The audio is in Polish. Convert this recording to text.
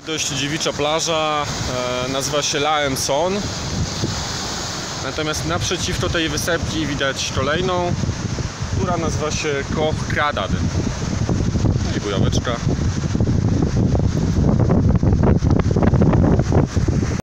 Dość dziewicza plaża, nazywa się La Emson. Natomiast naprzeciwko tej wysepki widać kolejną, która nazywa się Koh Kradad. No i bujaweczka.